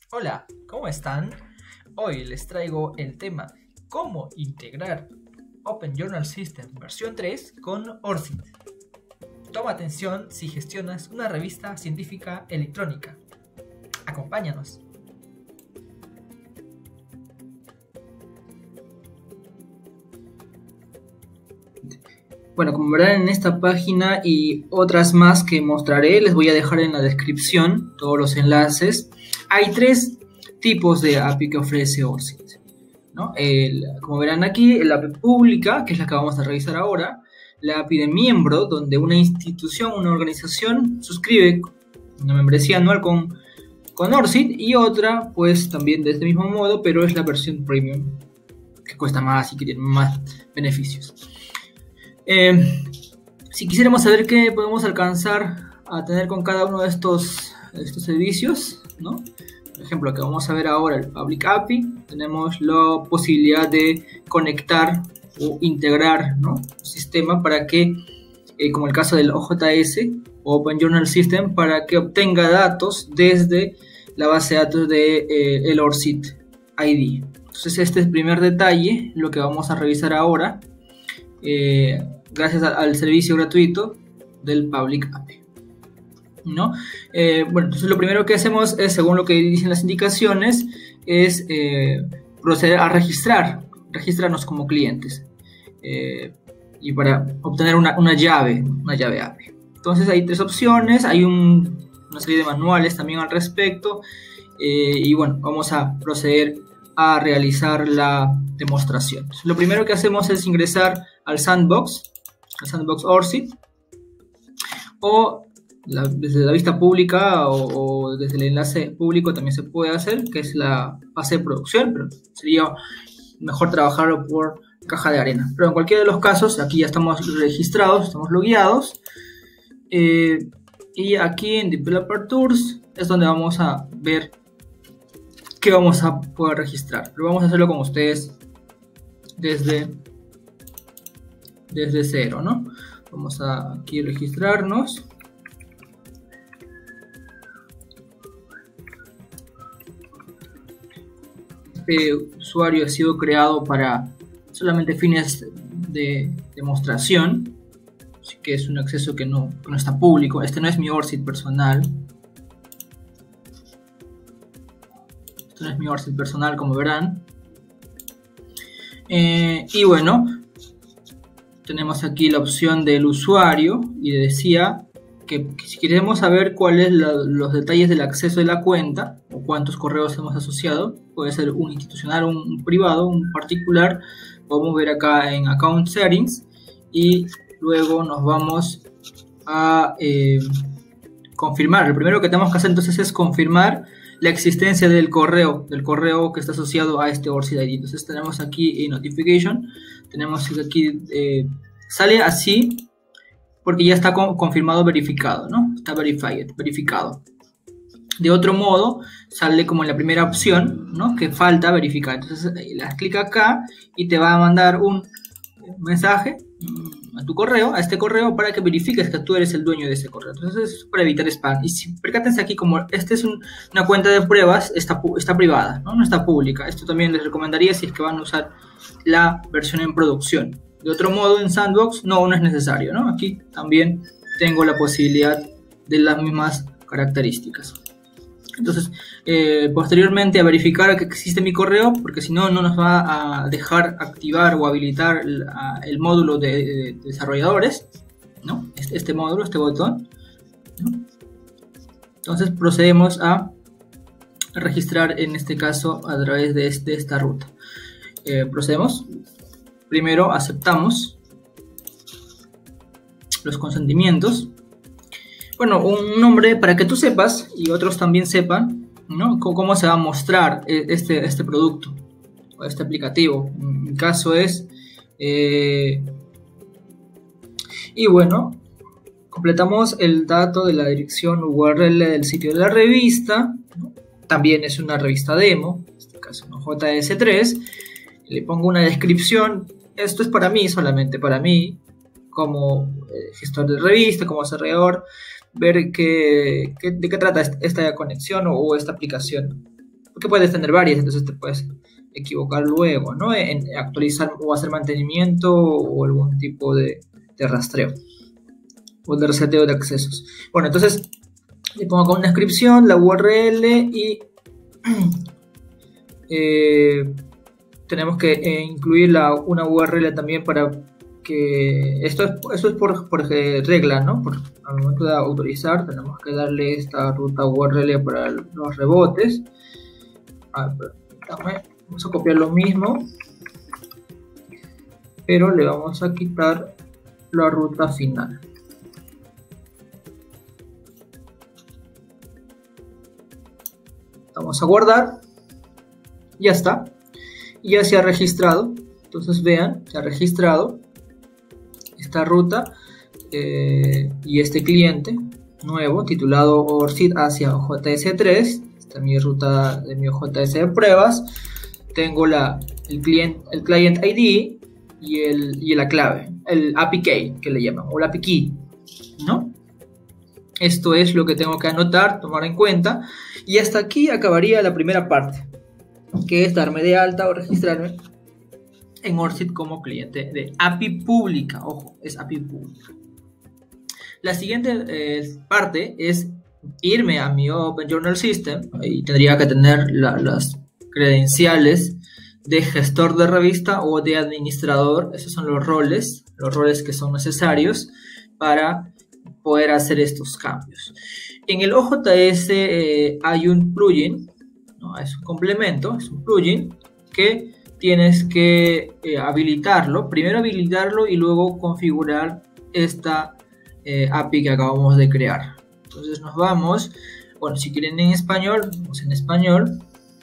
Hola, ¿cómo están? Hoy les traigo el tema cómo integrar Open Journal System versión 3 con ORCID. Toma atención si gestionas una revista científica electrónica. Acompáñanos. Bueno, como verán en esta página y otras más que mostraré, les voy a dejar en la descripción todos los enlaces. Hay tres tipos de API que ofrece ORCID, ¿no? Como verán aquí, la API pública, que es la que vamos a revisar ahora, la API de miembro, donde una institución, una organización suscribe una membresía anual con ORCID, y otra, pues también de este mismo modo, pero es la versión premium, que cuesta más y que tiene más beneficios. Si quisiéramos saber qué podemos alcanzar a tener con cada uno de estos servicios, ¿no? Por ejemplo, que vamos a ver ahora, el Public API, tenemos la posibilidad de conectar o integrar, ¿no?, un sistema para que, como el caso del OJS, Open Journal System, para que obtenga datos desde la base de datos de el ORCID ID. Entonces este es el primer detalle, lo que vamos a revisar ahora. Gracias al servicio gratuito del Public API, ¿no? Bueno, entonces lo primero que hacemos es, según lo que dicen las indicaciones, es proceder a registrarnos como clientes, y para obtener una llave API. Entonces hay tres opciones, hay una serie de manuales también al respecto, y bueno, vamos a proceder a realizar la demostración. Entonces, lo primero que hacemos es ingresar al sandbox ORCID, o desde la vista pública o desde el enlace público también se puede hacer, que es la fase de producción, pero sería mejor trabajarlo por caja de arena. Pero en cualquiera de los casos, aquí ya estamos registrados, estamos logueados, y aquí en Developer Tools es donde vamos a ver qué vamos a poder registrar. Pero vamos a hacerlo con ustedes desde cero, ¿no? Vamos a aquí registrarnos. Este usuario ha sido creado para solamente fines de demostración, así que es un acceso que no está público. Este no es mi ORCID personal. Esto no es mi ORCID personal, como verán. Y bueno, tenemos aquí la opción del usuario, y decía que si queremos saber cuáles los detalles del acceso de la cuenta o cuántos correos hemos asociado, puede ser un institucional, un privado, un particular. Podemos ver acá en Account Settings, y luego nos vamos a confirmar. Lo primero que tenemos que hacer entonces es confirmar la existencia del correo que está asociado a este ORCID ID. Entonces tenemos aquí en Notification, tenemos aquí, sale así porque ya está confirmado, verificado, ¿no? Está verificado. De otro modo, sale como en la primera opción, ¿no?, que falta verificar. Entonces le das clic acá y te va a mandar un mensaje a tu correo, a este correo, para que verifiques que tú eres el dueño de ese correo. Entonces es para evitar spam. Y si percátense aquí, como esta es una cuenta de pruebas, está privada, ¿no? No está pública. Esto también les recomendaría si es que van a usar la versión en producción. De otro modo, en Sandbox no es necesario, ¿no? Aquí también tengo la posibilidad de las mismas características. Entonces, posteriormente a verificar que existe mi correo, porque si no, no nos va a dejar activar o habilitar el módulo de desarrolladores, ¿no? Este módulo, este botón, ¿no? Entonces procedemos a registrar, en este caso, a través de esta ruta. Procedemos. Primero aceptamos los consentimientos. Bueno, un nombre para que tú sepas y otros también sepan, ¿no?, cómo se va a mostrar este producto o este aplicativo. En mi caso es... y bueno, completamos el dato de la dirección URL del sitio de la revista, ¿no? También es una revista demo, en este caso un JS3. Le pongo una descripción. Esto es para mí, solamente para mí, como gestor de revista, como desarrollador, ver de qué trata esta conexión o esta aplicación. porque puedes tener varias, entonces te puedes equivocar luego, ¿no? En actualizar o hacer mantenimiento o algún tipo de rastreo o de reseteo de accesos. Bueno, entonces le pongo acá una descripción, la URL y tenemos que incluir una URL también para que esto es por regla, ¿no? Al momento de autorizar tenemos que darle esta ruta URL para los rebotes. Vamos a copiar lo mismo, pero le vamos a quitar la ruta final. Vamos a guardar. Ya está. Ya se ha registrado. Entonces vean, se ha registrado esta ruta y este cliente nuevo titulado ORCID hacia JS3. Esta es mi ruta de mi JS de pruebas. Tengo el client ID y la clave, el API key que le llaman, o la API key, ¿no? Esto es lo que tengo que anotar, tomar en cuenta. Y hasta aquí acabaría la primera parte, que es darme de alta o registrarme en ORCID como cliente de API pública. Ojo, es API pública. La siguiente parte es irme a mi Open Journal System y tendría que tener las credenciales de gestor de revista o de administrador. Esos son los roles que son necesarios para poder hacer estos cambios. En el OJS hay un plugin, ¿no? Es un complemento, es un plugin que tienes que habilitarlo, primero habilitarlo y luego configurar esta API que acabamos de crear. Entonces nos vamos, bueno, si quieren en español, vamos en español.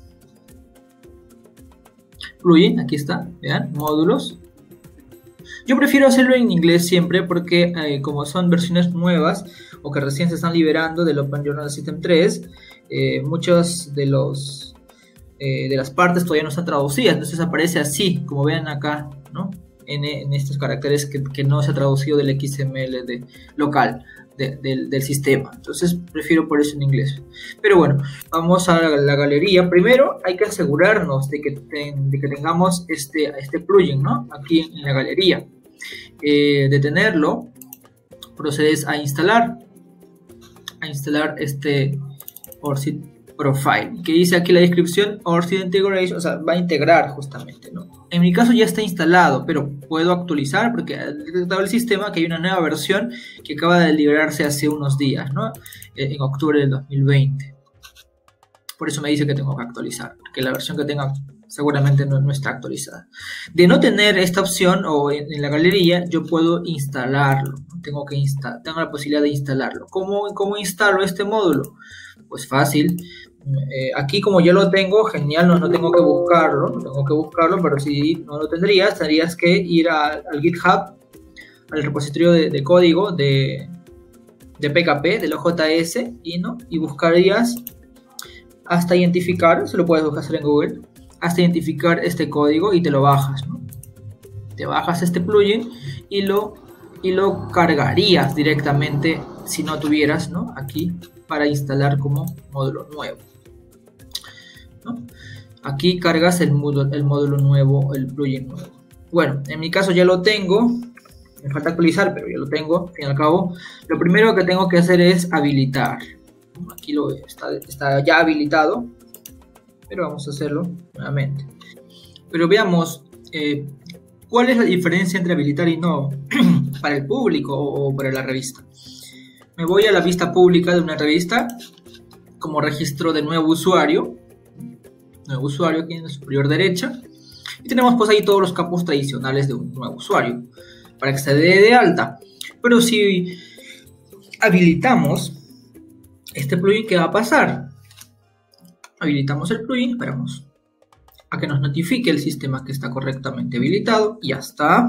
Plugin, aquí está, vean, módulos. Yo prefiero hacerlo en inglés siempre porque como son versiones nuevas o que recién se están liberando del Open Journal System 3, muchas de las partes todavía no están traducidas, entonces aparece así, como vean acá, ¿no? En estos caracteres que no se ha traducido del XML local del sistema. Entonces prefiero por eso en inglés. Pero bueno, vamos a la galería. Primero hay que asegurarnos de que tengamos este plugin, ¿no? Aquí en la galería. De tenerlo, procedes a instalar este ORCID Profile, que dice aquí la descripción ORCID Integration, o sea, va a integrar justamente, ¿no? En mi caso ya está instalado, pero puedo actualizar porque ha detectado el sistema que hay una nueva versión que acaba de liberarse hace unos días, ¿no? En octubre del 2020. Por eso me dice que tengo que actualizar, porque la versión que tenga seguramente no está actualizada. De no tener esta opción o en la galería, yo puedo instalarlo, ¿no? Tengo la posibilidad de instalarlo. ¿Cómo instalo este módulo? Pues fácil. Aquí como ya lo tengo, genial, no tengo que buscarlo, pero si no lo tendrías que ir al GitHub, al repositorio de código de PKP, del OJS, y buscarías hasta identificar, se lo puedes hacer en Google, hasta identificar este código y te lo bajas, ¿no? Te bajas este plugin y lo cargarías directamente si no tuvieras, ¿no? Aquí para instalar como módulo nuevo, ¿no? Aquí cargas el módulo nuevo, el plugin nuevo. Bueno, en mi caso ya lo tengo, me falta actualizar, pero ya lo tengo, al fin y al cabo. Lo primero que tengo que hacer es habilitar. Aquí está ya habilitado, pero vamos a hacerlo nuevamente. Pero veamos cuál es la diferencia entre habilitar y no para el público o para la revista. Me voy a la vista pública de una revista como registro de nuevo usuario aquí en la superior derecha, y tenemos pues ahí todos los campos tradicionales de un nuevo usuario para que se dé de alta. Pero si habilitamos este plugin, ¿qué va a pasar? Habilitamos el plugin, esperamos a que nos notifique el sistema que está correctamente habilitado. Ya está.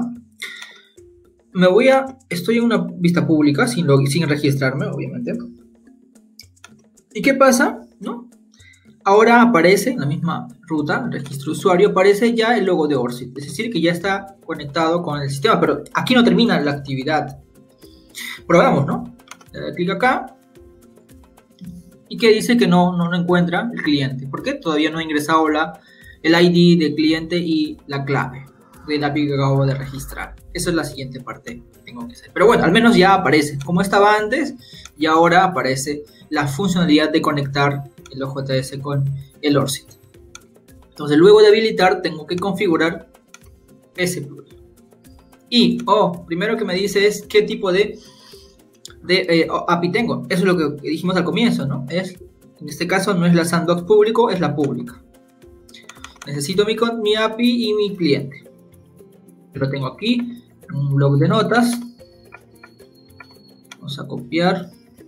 Estoy en una vista pública sin registrarme, obviamente. ¿Y qué pasa? ¿No? Ahora aparece en la misma ruta, registro de usuario, aparece ya el logo de ORCID. Es decir, que ya está conectado con el sistema, pero aquí no termina la actividad. Probamos, ¿no? Le doy clic acá. y que dice que no encuentra el cliente. ¿Por qué? Todavía no ha ingresado el ID del cliente y la clave del API que acabo de registrar. Esa es la siguiente parte que tengo que hacer. Pero bueno, al menos ya aparece. Como estaba antes, y ahora aparece la funcionalidad de conectar el OJS con el ORCID. Entonces, luego de habilitar, tengo que configurar ese plugin. Y, primero que me dice es qué tipo de API tengo. Eso es lo que dijimos al comienzo, ¿no? En este caso no es la sandbox público, es la pública. Necesito mi API y mi cliente. Yo lo tengo aquí, en un blog de notas. Vamos a copiar.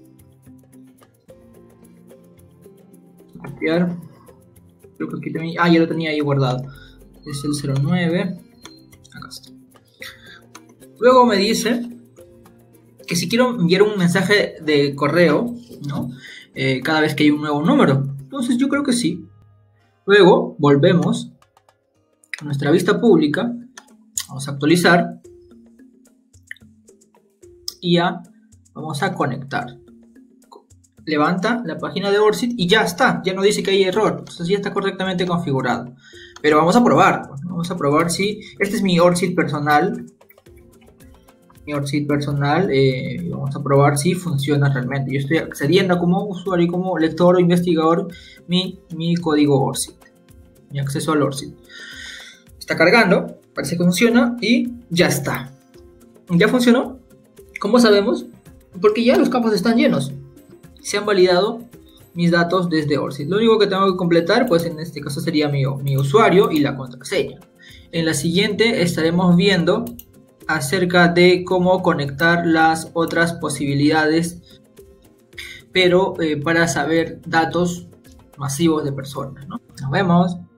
Creo que aquí también. Ya lo tenía ahí guardado. Es el 09. Acá está. Luego me dice que si quiero enviar un mensaje de correo, ¿no? Cada vez que hay un nuevo número. Entonces yo creo que sí. Luego volvemos a nuestra vista pública. Vamos a actualizar. Y ya vamos a conectar. Levanta la página de ORCID y ya está. Ya no dice que hay error. Entonces ya está correctamente configurado. Pero vamos a probar. Vamos a probar si... Este es mi ORCID personal. Vamos a probar si funciona realmente. Yo estoy accediendo como usuario y como lector o investigador mi código ORCID, mi acceso al ORCID. Está cargando, parece que funciona y ya está. ¿Ya funcionó? ¿Cómo sabemos? Porque ya los campos están llenos. Se han validado mis datos desde ORCID. Lo único que tengo que completar, pues en este caso sería mi usuario y la contraseña. En la siguiente estaremos viendo acerca de cómo conectar las otras posibilidades, pero para saber datos masivos de personas, ¿no? Nos vemos.